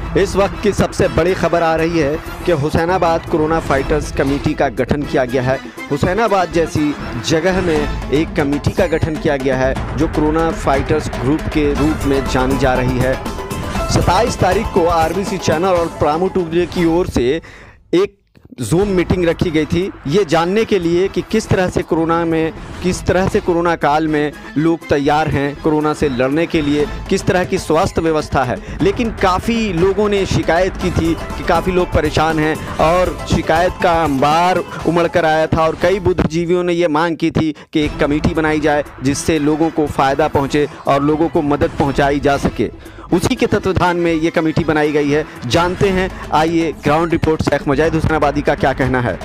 इस वक्त की सबसे बड़ी खबर आ रही है कि हुसैनाबाद कोरोना फाइटर्स कमेटी का गठन किया गया है। हुसैनाबाद जैसी जगह में एक कमेटी का गठन किया गया है जो कोरोना फाइटर्स ग्रुप के रूप में जानी जा रही है। 27 तारीख को आरबीसी चैनल और प्रामो टुडे की ओर से एक जूम मीटिंग रखी गई थी, ये जानने के लिए कि किस तरह से कोरोना काल में लोग तैयार हैं कोरोना से लड़ने के लिए, किस तरह की स्वास्थ्य व्यवस्था है। लेकिन काफ़ी लोगों ने शिकायत की थी कि काफ़ी लोग परेशान हैं और शिकायत का अंबार उमड़ कर आया था और कई बुद्धिजीवियों ने ये मांग की थी कि एक कमेटी बनाई जाए जिससे लोगों को फ़ायदा पहुँचे और लोगों को मदद पहुँचाई जा सके। उसी के तत्वाधान में ये कमेटी बनाई गई है। जानते हैं, आइए ग्राउंड रिपोर्ट शेख मुजाहिद हुसैनाबादी का क्या कहना है।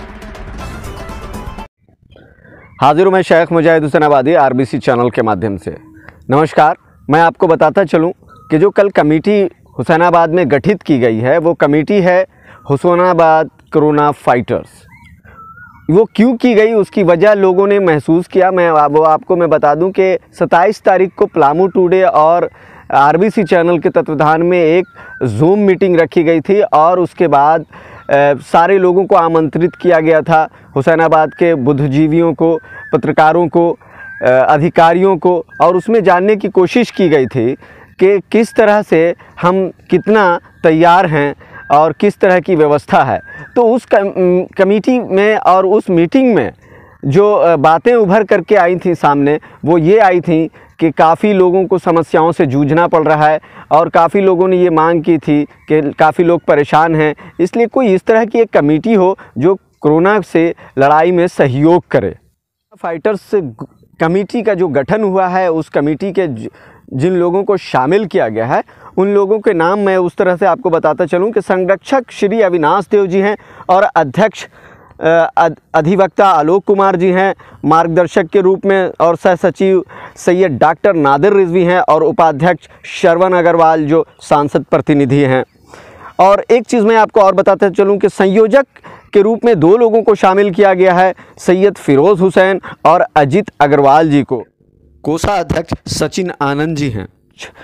हाजिर हूँ मैं शेख मुजाहिद हुसैनाबादी आरबीसी चैनल के माध्यम से। नमस्कार, मैं आपको बताता चलूँ कि जो कल कमेटी हुसैनाबाद में गठित की गई है वो कमेटी है हुसैनाबाद कोरोना फाइटर्स। वो क्यों की गई उसकी वजह लोगों ने महसूस किया। वो आपको मैं बता दूं कि 27 तारीख को प्रामो टुडे और आरबीसी चैनल के तत्वाधान में एक जूम मीटिंग रखी गई थी और उसके बाद सारे लोगों को आमंत्रित किया गया था, हुसैनाबाद के बुद्धिजीवियों को, पत्रकारों को, अधिकारियों को, और उसमें जानने की कोशिश की गई थी कि किस तरह से हम कितना तैयार हैं और किस तरह की व्यवस्था है। तो उस कमेटी में और उस मीटिंग में जो बातें उभर करके आई थी सामने, वो ये आई थी कि काफ़ी लोगों को समस्याओं से जूझना पड़ रहा है और काफ़ी लोगों ने ये मांग की थी कि काफ़ी लोग परेशान हैं, इसलिए कोई इस तरह की एक कमेटी हो जो कोरोना से लड़ाई में सहयोग करे। फाइटर्स कमेटी का जो गठन हुआ है, उस कमेटी के जिन लोगों को शामिल किया गया है उन लोगों के नाम मैं उस तरह से आपको बताता चलूं कि संरक्षक श्री अविनाश देव जी हैं और अध्यक्ष अधिवक्ता आलोक कुमार जी हैं, मार्गदर्शक के रूप में और सह सचिव सैयद डॉक्टर नादिर रिजवी हैं और उपाध्यक्ष श्रवण अग्रवाल जो सांसद प्रतिनिधि हैं। और एक चीज़ मैं आपको और बताते चलूं कि संयोजक के रूप में 2 लोगों को शामिल किया गया है, सैयद फिरोज़ हुसैन और अजित अग्रवाल जी को। कोषाध्यक्ष सचिन आनंद जी हैं।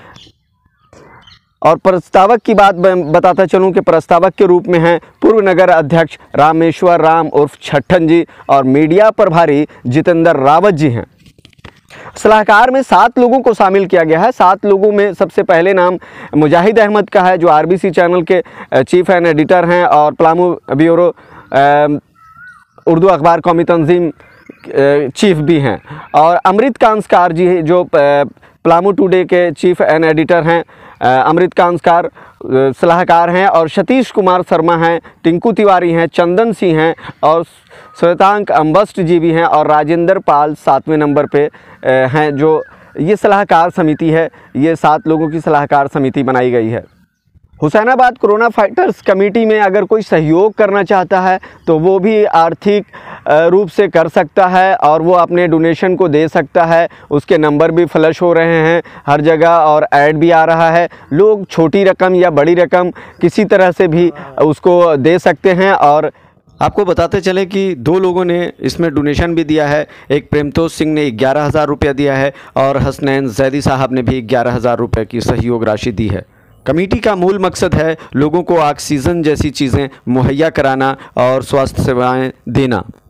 और प्रस्तावक की बात बताता चलूं कि प्रस्तावक के रूप में हैं पूर्व नगर अध्यक्ष रामेश्वर राम उर्फ छठन जी और मीडिया प्रभारी जितेंद्र रावत जी हैं। सलाहकार में 7 लोगों को शामिल किया गया है। 7 लोगों में सबसे पहले नाम मुजाहिद अहमद का है जो आरबीसी चैनल के चीफ एंड एडिटर हैं और प्रामो ब्यूरो उर्दू अखबार कौमी तंजीम चीफ भी हैं, और अमृत कांसकार जी जो प्रामो टुडे के चीफ एंड एडिटर हैं, अमृत कांसकार सलाहकार हैं, और सतीश कुमार शर्मा हैं, टिंकू तिवारी हैं, चंदन सिंह हैं और श्वेतांक अम्बस्ट जी भी हैं, और राजेंद्र पाल 7वें नंबर पे हैं। जो ये सलाहकार समिति है, ये 7 लोगों की सलाहकार समिति बनाई गई है। हुसैनाबाद कोरोना फाइटर्स कमेटी में अगर कोई सहयोग करना चाहता है तो वो भी आर्थिक रूप से कर सकता है और वो अपने डोनेशन को दे सकता है। उसके नंबर भी फ्लश हो रहे हैं हर जगह और ऐड भी आ रहा है। लोग छोटी रकम या बड़ी रकम किसी तरह से भी उसको दे सकते हैं। और आपको बताते चले कि 2 लोगों ने इसमें डोनेशन भी दिया है। एक प्रेमतोष सिंह ने 11,000 रुपया दिया है और हसनैन जैदी साहब ने भी 11,000 रुपये की सहयोग राशि दी है। कमेटी का मूल मकसद है लोगों को ऑक्सीजन जैसी चीज़ें मुहैया कराना और स्वास्थ्य सेवाएं देना।